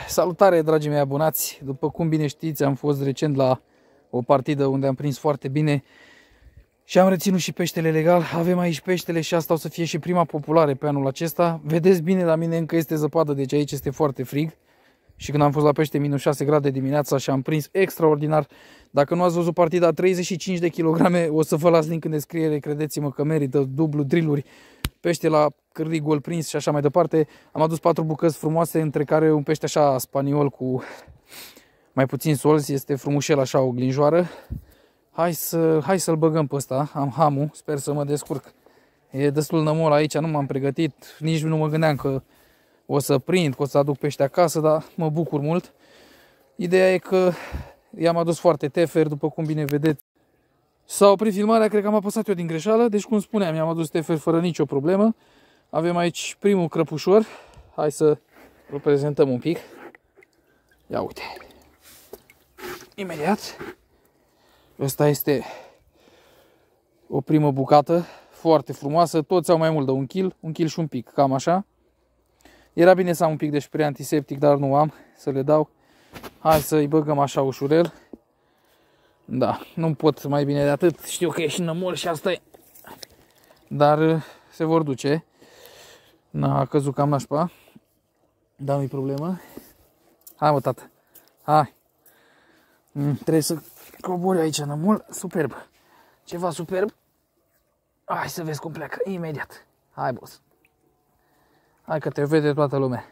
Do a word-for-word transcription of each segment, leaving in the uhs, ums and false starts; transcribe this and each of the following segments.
Salutare, dragii mei abonați! După cum bine știți, am fost recent la o partidă unde am prins foarte bine și am reținut și peștele legal. Avem aici peștele și asta o să fie și prima populare pe anul acesta. Vedeți bine, la mine încă este zăpadă, deci aici este foarte frig. Și când am fost la pește minus șase grade dimineața și am prins extraordinar. Dacă nu ați văzut partida, treizeci și cinci de kilograme, o să vă las link în descriere, credeți-mă că merită, dublu, drilluri, pește la cârlig gol prins și așa mai departe. Am adus patru bucăți frumoase, între care un pește așa spaniol cu mai puțin solzi, este frumușel așa, o glinjoară. Hai, să, hai să-l băgăm pe ăsta, am hamul, sper să mă descurc. E destul nămol aici, nu m-am pregătit, nici nu mă gândeam că o să prind, că o să aduc pește acasă, dar mă bucur mult. Ideea e că i-am adus foarte tefer, după cum bine vedeți. S-a oprit filmarea, cred că am apăsat eu din greșeală, deci cum spuneam, i-am adus tefer fără nicio problemă. Avem aici primul crăpușor, hai să îl prezentăm un pic. Ia uite, imediat. Ăsta este o primă bucată, foarte frumoasă, toți au mai mult de un kil, un kil și un pic, cam așa. Era bine să am un pic de spray antiseptic, dar nu am, să le dau. Hai să-i băgăm așa ușurel. Da, nu pot mai bine de atât, știu că e și nămol și asta e. Dar se vor duce. N-a căzut cam nașpa. Dar nu-i problemă. Hai mă, tată, hai. Mm, trebuie să cobori aici nămol, superb. Ceva superb. Hai să vezi cum pleacă, imediat. Hai, boss. Hai că te vede toată lumea.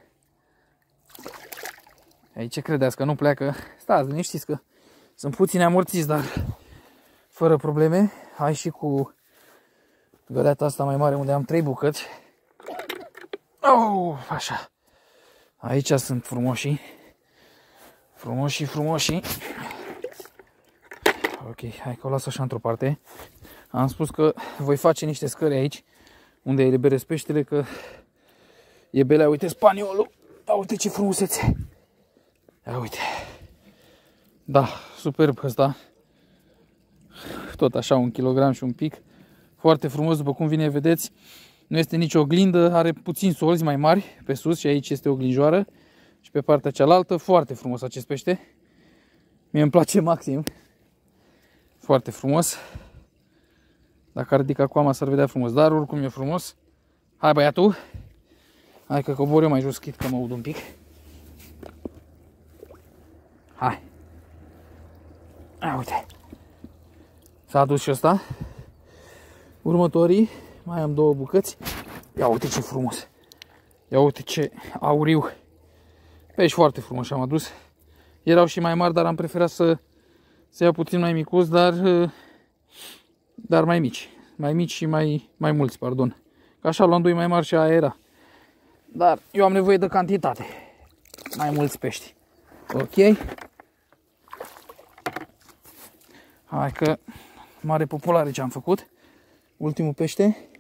Ei, ce credeți, că nu pleacă? Stați, liniștiți că sunt puțini amorțiți, dar fără probleme. Hai și cu găleata asta mai mare, unde am trei bucăți. Oh, așa. Aici sunt frumoși. Frumoși, frumoși. Ok, hai că o las așa într-o parte. Am spus că voi face niște scări aici, unde eliberez peștele, că e belea, uite spaniolul. A, uite ce frumusețe. Ia uite. Da, superb ăsta. Tot așa, un kilogram și un pic. Foarte frumos, după cum vine, vedeți. Nu este nicio oglindă, are puțin solzi mai mari pe sus și aici este o glinjoară. Și pe partea cealaltă, foarte frumos acest pește. Mie îmi place maxim. Foarte frumos. Dacă ar ridica coama s-ar vedea frumos, dar oricum e frumos. Hai băiatul. Hai că cobor eu mai jos, chit că mă aud un pic. Hai. A, uite. S-a adus și ăsta. Următorii, mai am două bucăți. Ia uite ce frumos. Ia uite ce auriu. Pești foarte frumos am adus. Erau și mai mari, dar am preferat să, să iau puțin mai micuți, dar, dar mai mici. Mai mici și mai, mai mulți, pardon. Că așa luam doi mai mari și aia era. Dar eu am nevoie de cantitate. Mai mulți pești. Ok. Hai că mare populare ce am făcut. Ultimul pește.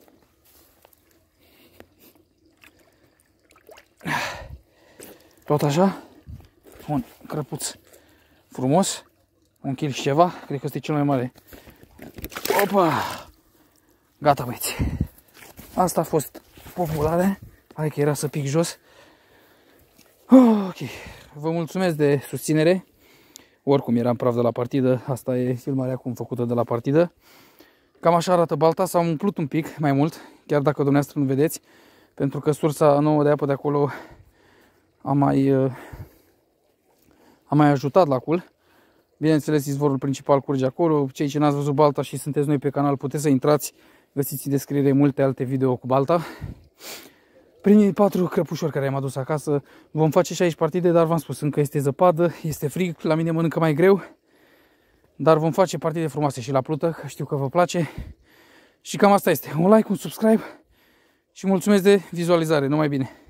Tot așa. Un crăpuț frumos. Un kil și ceva. Cred că este cel mai mare. Opa! Gata, băieți. Asta a fost populare. Hai că era să pic jos. Ok. Vă mulțumesc de susținere. Oricum eram praf de la partidă. Asta e filmarea acum făcută de la partidă. Cam așa arată balta. S-a umplut un pic mai mult. Chiar dacă dumneavoastră nu vedeți. Pentru că sursa nouă de apă de acolo a mai, a mai ajutat la cul. Bineînțeles, izvorul principal curge acolo. Cei ce n-ați văzut balta și sunteți noi pe canal, puteți să intrați. Găsiți în descriere multe alte video cu balta. Primii patru crăpușori care am adus acasă, vom face și aici partide, dar v-am spus, încă este zăpadă, este frig, la mine mănâncă mai greu. Dar vom face partide frumoase și la plută, că știu că vă place. Și cam asta este. Un like, un subscribe și mulțumesc de vizualizare. Numai bine!